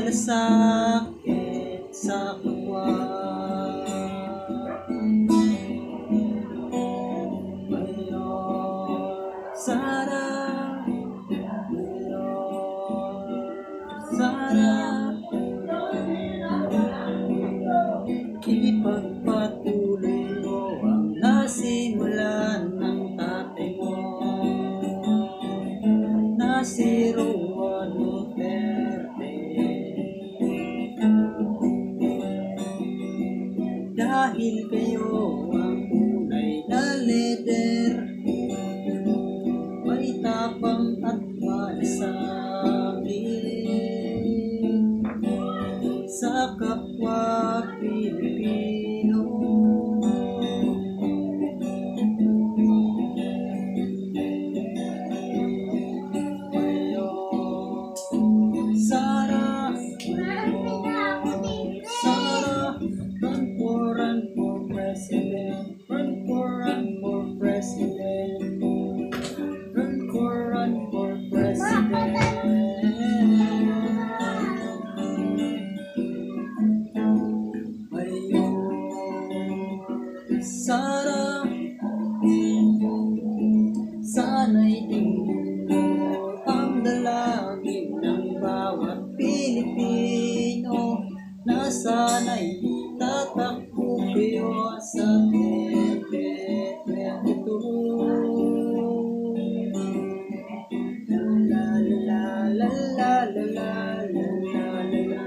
malasakit sa kapwa. Sana, sana ipagpatuloy mo ang nasimulan ng tatay mo na si Roa Duterte. Dahil kayo ang tunay na leader, may tapang at malasakit sa kapwa Pilipino. Sana, run for president, run for president, run for president. Sana'y tingin mo ang dalangin ng bawat Pilipino na sana'y tatakbo kayo sa 2022. La la la la la la la la la.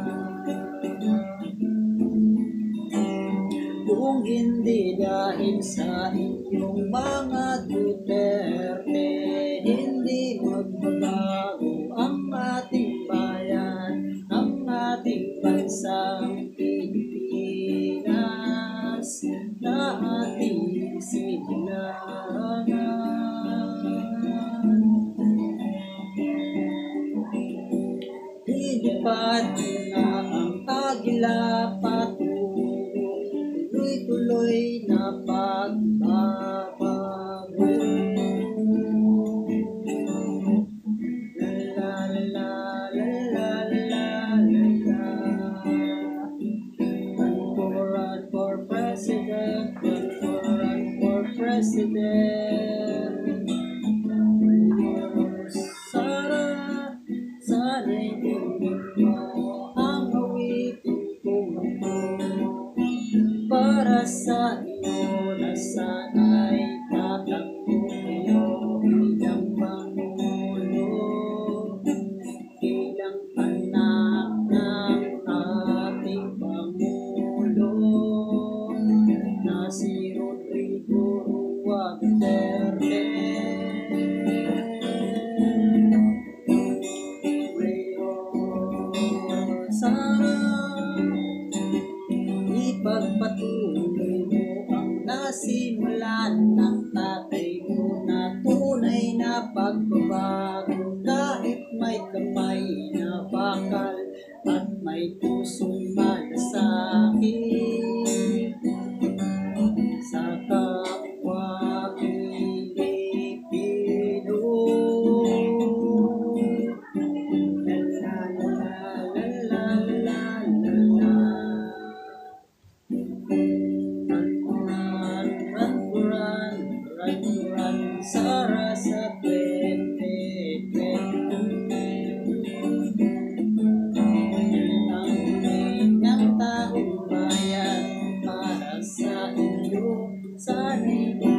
Kung hindi dahil sa inyong mga Duterte, hindi magbabago ang ating bayan, ang ating bansang Pilipinas na ating sinilangan. Lilipad na ang Agila tuloy na pagbabago. La la la la la la la. Run for president, run for president. Sana'y tingin mo ang awitin kong para sa iyo na sana'y tatakbo kayo bilang Pangulo, bilang anak ng ating Pangulo na si Rodrigo Roa Duterte. Sana ipagpatuloy mo ang nasimulan ng tatay mo na tunay na pagbabago, kahit may kamay na bakal at may pusong malasakit sa kapwa Pilipino. Para sa 2022, ang huling ng taong bayan para sa iyo. Sana'y